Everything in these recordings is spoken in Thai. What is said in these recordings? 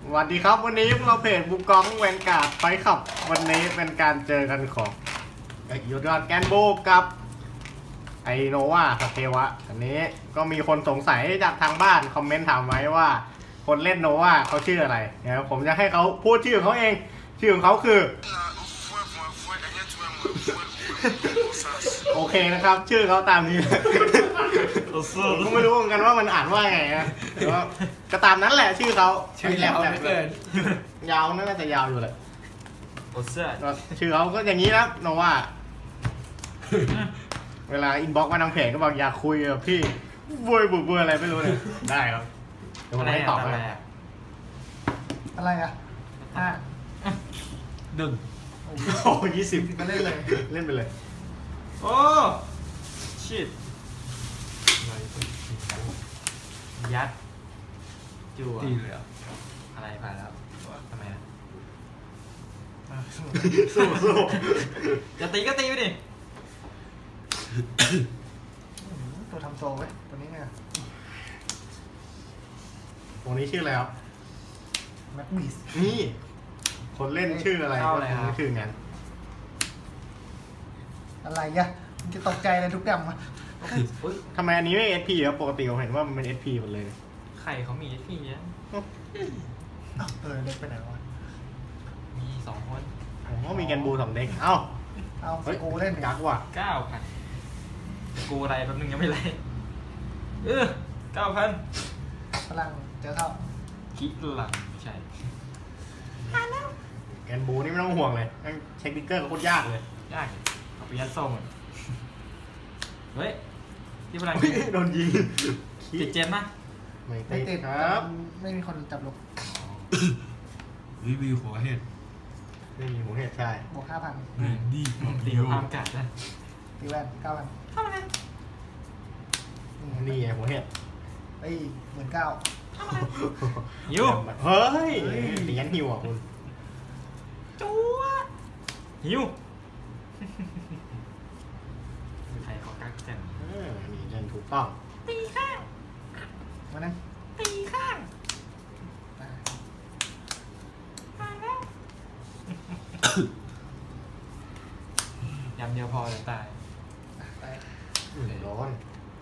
สวัสดีครับวันนี้เราเพจบุกกองแวนการ์ดไฟขับวันนี้เป็นการเจอกันของยูดอนแกนโบกับไอโนวาสเทวะอันนี้ก็มีคนสงสัยจากทางบ้านคอมเมนต์ถามไว้ว่าคนเล่นโนวาเขาชื่ออะไรเดี๋ยวผมจะให้เขาพูดชื่อเขาเองชื่อของเขาคือโอเคนะครับชื่อเขาตามนี้ผมไม่รู้เหมือนกันว่ามันอ่านว่าไงนะแต่ว่าก็ตามนั้นแหละชื่อเขาชื่อยาวเกินยาวน่าจะยาวอยู่เลยชื่อเขาก็อย่างนี้นะโนวาเวลาอินบ็อกซ์มาทางเพจก็บอกอยากคุยกับพี่บุยอะไรไม่รู้เลยได้ครับเดี๋ยวผมให้ตอบอะไรอ่ะดึงโอ้20ก็เล่นเลยเล่นไปเลยโอ้ชิตยัดจั่วตีเลยอะไรผ่านแล้วทำไมอ่ะสู้จะตีก็ตีไปดิตัวทำโซไว้ตัวนี้ไงตรงนี้ชื่ออะไรครับแม็กมิสนี่คนเล่นชื่ออะไรก็ชื่องั้นอะไรอ่ะมันจะตกใจเลยทุกอย่างมาทำไมอันนี้ไม่ SP ครับปกติผมเห็นว่ามันเป็น SP หมดเลยใครเขามี SP เนี่ยเล็กไปไหนวะมี2 คนผมก็มีแกนบู2 เด็กเอ้ากูเล่นยักษ์ว่ะ 9,000กูอะไรแป๊บนึงยังไม่ไร9,000 พลังเจอเข้าคิดหลังใช่แกนบูนี่ไม่ต้องห่วงเลยเช็คดิกเกอร์ก็โคตรยากเลยยากเอาไปยัดส้มเฮ้ยที่พลังโดนยิงติดเจนนะไม่ติดครับไม่มีคนจับลงรีวิวหัวเห็ดไม่มีหัวเห็ดใช่บวก 5,000 ดีตีความกัดนะตีแว่น 9,000 เข้ามาเลยนี่ไงหัวเห็ด 19,000 หิวเฮ้ยเหรียญหิวอ่ะคุณจั๊วหิวใครเขากักเต็มนี่เล่นถูกต้องตีข้างมานั่งตีข้างยำเดียวพอจะตายร้อน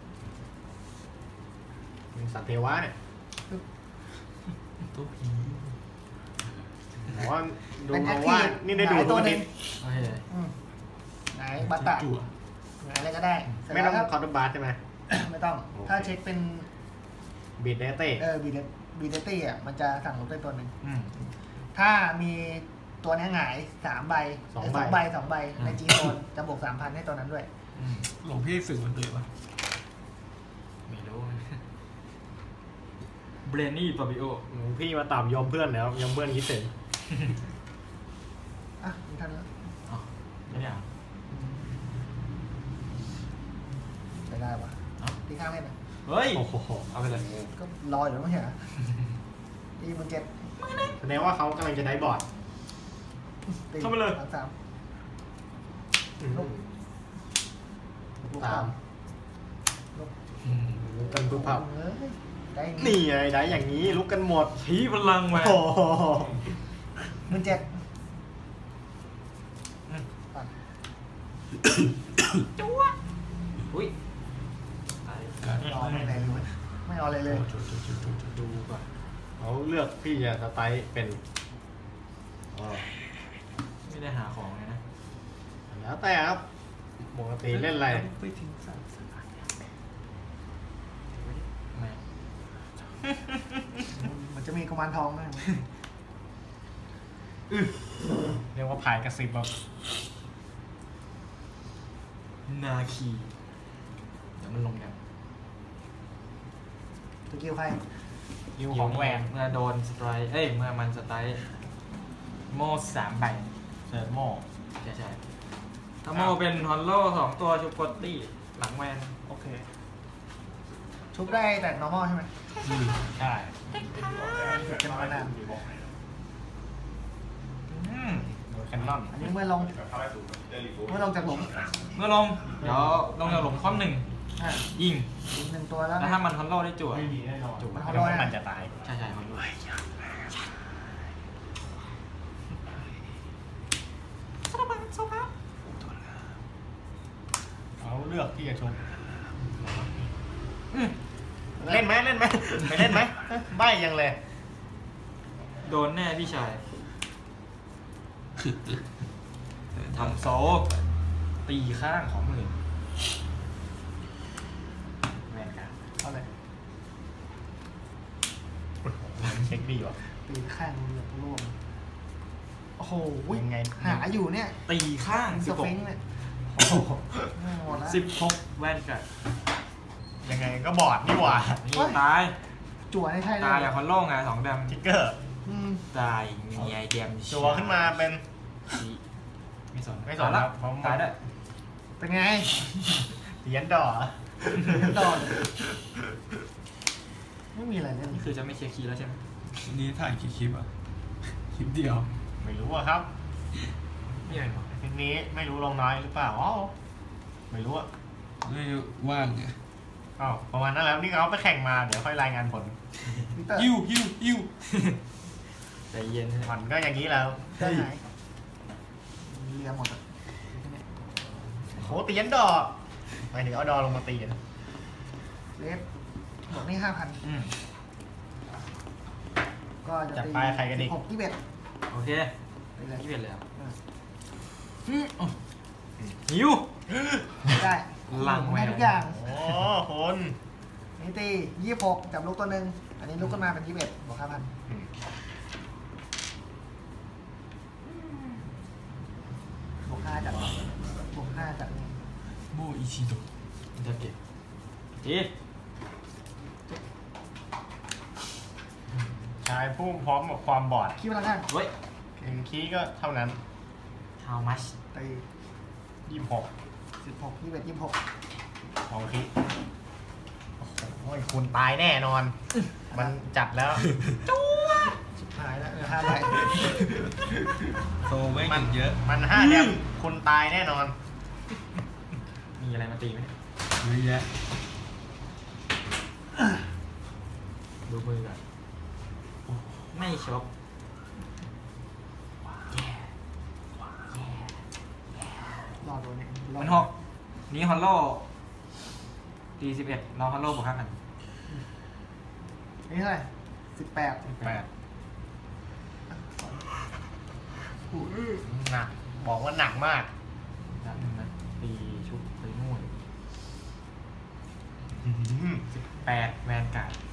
มีสัตว์เทวะเนี่ยตุ๊กผีผมว่าดูมาว่านี่ได้ดูตัวนึงไหนบัตตะไหนอะไรก็ได้ไม่ต้องคอร์ดบาร์ใช่ไหมไม่ต้องถ้าเช็คเป็นบีดเดต้บีเดตี้อ่ะมันจะสั่งลบได้ตัวหนึ่งถ้ามีตัวนี้หงาย3 ใบ2 ใบในจีโซนจะบวก 3,000 ให้ตัวนั้นด้วยหลวงพี่ฝึกมันเกิดวะไม่รู้เบรนี่ปาบิโอพี่มาตามยอมเพื่อนแล้วยอมเพื่อนคิดเสร็จมีทันแล้วไม่ได้ใช้ได้ปะที่ข้างเล่นเฮ้ยเอาไปเลยก็รออยู่ไม่ใช่เหรอตีมัน7 แสดงว่าเขากำลังจะได้บอร์ดเข้าไปเลย 3 ลุกกันปุ๊บปั๊บนี่ไงได้อย่างนี้ลุกกันหมดชี้พลังแหวนมัน7 จั๊วอุ้ยรอไม่อะไรเลยไม่เอาอะไรเลยดูก่อนเขาเลือกพี่จะสไตล์เป็นไม่ได้หาของเลยนะแล้วแต่ครับปกติเล่นอะไรไปถึงมันจะมีกุมารทองไหมเรียกว่าพายกระสิบแบบนาคีเดี๋ยวมันลงยังตัวกิ้วใครกิ้วของแหวนเมื่อโดนสไตร์เมื่อมันสไตร์โม่3 ใบเซิร์ฟโม่ใช่ถ้าโม่เป็นฮอลโล่2 ตัวชุบกดตี้หลังแวนโอเคชุบได้แต่ normal ใช่ไหมใช่เป็นมานานแคนนอนอันนี้เมื่อลงจากหลุมเดี๋ยวลงจากหลุมข้อ1ยิง 1 ตัวแล้วถ้ามันฮอลโล่ได้จั่วมันฮอลโล่มันจะตายใช่ฮอลโล่กับชมเล่นไหมเล่นไหมไปเล่นไหมใบยังเลยโดนแน่พี่ชายทำโซตีข้างของมือแมนกันเอาเลยเช็คดีวะตีข้างเหลือกร่วงโอ้โหยังไงหาอยู่เนี่ยตีข้างสเฟงเนี่ยหมดแล้ว 16แว่นกันยังไงก็บอดนี่หว่านี่ตายจั่วให้ใช่เลตายยอย่างคอนโล่งไง2 ดทิกเกอร์ำตายมีไอเดียมจัวขึ้นมาเป็นไม่สนไม่สนแล้วผมตายด้วยเป็นไงเหรียญดอกต่อไม่มีอะไรเล่นนี่คือจะไม่เชียร์คีย์แล้วใช่ไหมวันนี้ถ่ายกี่คลิปอ่ะ คลิปเดียวไม่รู้อะครับไม่เป็นหรอกทีนี้ไม่รู้ลงน้อยหรือเปล่าอ๋อไม่รู้อะไม่ว่างไงอ้าวประมาณนั้นแล้วนี่เขาไปแข่งมาเดี๋ยวค่อยรายงานผลวิกเตอร์ยิ้วใจเย็นผลก็อย่างนี้แล้วได้ไหนเรียหมดอ่ะโหตียันดอกหมายถึงเอาดอลงมาตีนะเลสบอกนี่5,000 อืมก็จะจับตีไปใครกันอีก 16 21 โอเคไปเลยที่เป็นแล้วอืมหิวได้หลังแหวนได้ทุกอย่างโอ้คนนี่ตี26จับลูกตัวหนึ่งอันนี้ลูกขึ้นมาเป็น21บวก 5,000บวก5จากบวก5จากนี่โบอิชิโดะจะเก็บจีชายผู้พร้อมกับความบอดคิดว่าละกันเฮ้ยหนึ่งคีย์ก็เท่านั้น how much ตี 26 16 21 26 ของคีย์โอ้ยคุณตายแน่นอน มันจัดแล้วชิบหายแล้ว5ใบโซไม่ถึงเยอะมัน5เดมคุณตายแน่นอนมีอะไรมาตีไหมเยอะแยะดูมือก่อนไม่ชกรอตัวนี้มัน6นี้ฮอลโลตี11รอฮอลโลบวก5,000 นี่เท่าไหร่18 8หนัก บอกว่าหนักมากแล้วนึงนะตีชุบไปนู่น8แวนการ์ด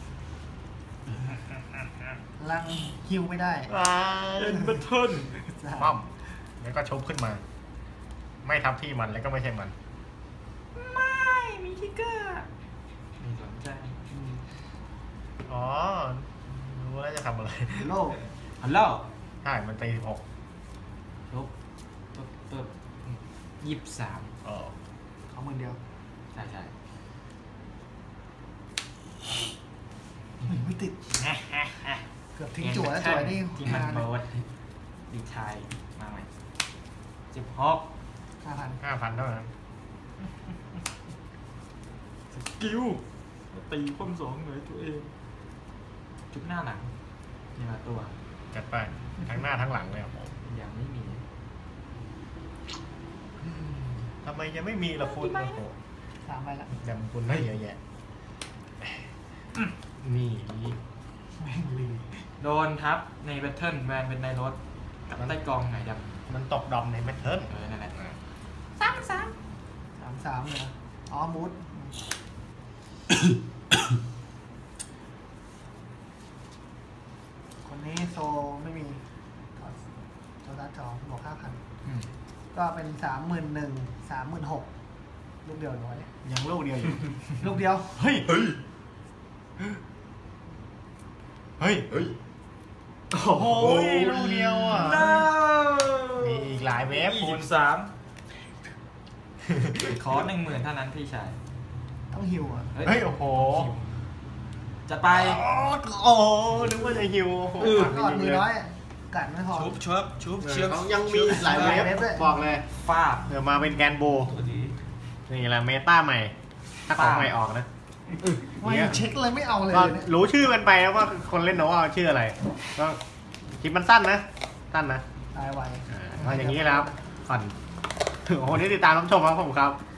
ลังฮิวไม่ได้เป็นบัตเทิลปั้มแล้วก็ชบขึ้นมา ไม่ทับที่มันแล้วก็ไม่ใช่มันไม่มีทิกเกอร์ไม่สนใจอ๋อ รู้แล้วจะทำอะไรโลกฮัลโหลใช่มันตี16 ชุบปึ๊บ23 อ๋อเขามือเดียวใช่ใช่ไม่ติด เกือบทิ้งจั่วแล้วจั่วนี่ที่มันนานเบิร์ดดีชายมาใหม่16 5,000 5,000 เท่านั้นกิ้วตีคว่ำ2เลยตัวเองจุดหน้าหลังนี่มาตัวจัดไป ทั้งหน้าทั้งหลังเลยครับผมยังไม่มีทำไมยังไม่มีล่ะคุณโอ้โห 3ใบละจำคุณไม่เยอะแยะนี่แม่งลืมโดนทับในแบทเทิลแวนเป็นในรถกับใต้กองไหนดำมันตกดอมในแมทเทิร์นนั่นแหละ 33เลยนะอ๋อมูดคนนี้โซไม่มีโซดัส2บวก 5,000 ก็เป็น 31,000 36,000ลูกเดียวน้อยยังลูกเดียวอยู่ลูกเดียวเฮ้ย เฮ้ย เฮ้ย โอ้โหลูกเดียวอ่ะ มีอีกหลายเวฟคุณ 23ขอ 10,000 เท่านั้นพี่ชายต้องฮิวอ่ะเฮ้ย โอ้โหจะไปโอ้โหนึกว่าจะฮิวโอ้โหก่อนมือน้อยอะกัดไม่พอชุบเชือกเขายังมีอีกหลายเวฟบอกเลยฟาบเดี๋ยวมาเป็นแกนโบตัวนี้นี่แหละเมตาใหม่ ถ้าของใหม่ออกนะไม่เช็คเลยไม่เอาเลยก็เนี่ยรู้ชื่อมันไปแล้วว่าคนเล่นโนว่าชื่ออะไร ก็คลิปมันสั้นนะ สั้นนะตายไวก็อย่างนี้แล้วผ่อนโอ้โหนี่ติดตามรับชมครับผมครับ